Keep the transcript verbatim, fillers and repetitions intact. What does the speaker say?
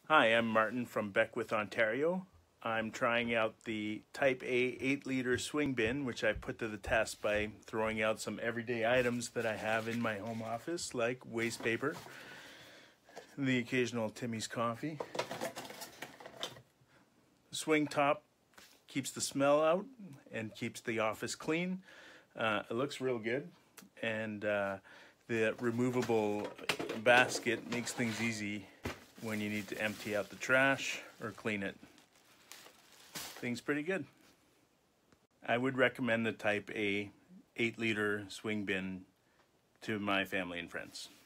Hi, I'm Martin from Beckwith, Ontario. I'm trying out the Type A eight liter swing bin, which I put to the test by throwing out some everyday items that I have in my home office, like waste paper, the occasional Timmy's coffee. The swing top keeps the smell out and keeps the office clean. Uh, it looks real good, and uh, the removable basket makes things easy when you need to empty out the trash or clean it. Things pretty good. I would recommend the Type A eight liter swing bin to my family and friends.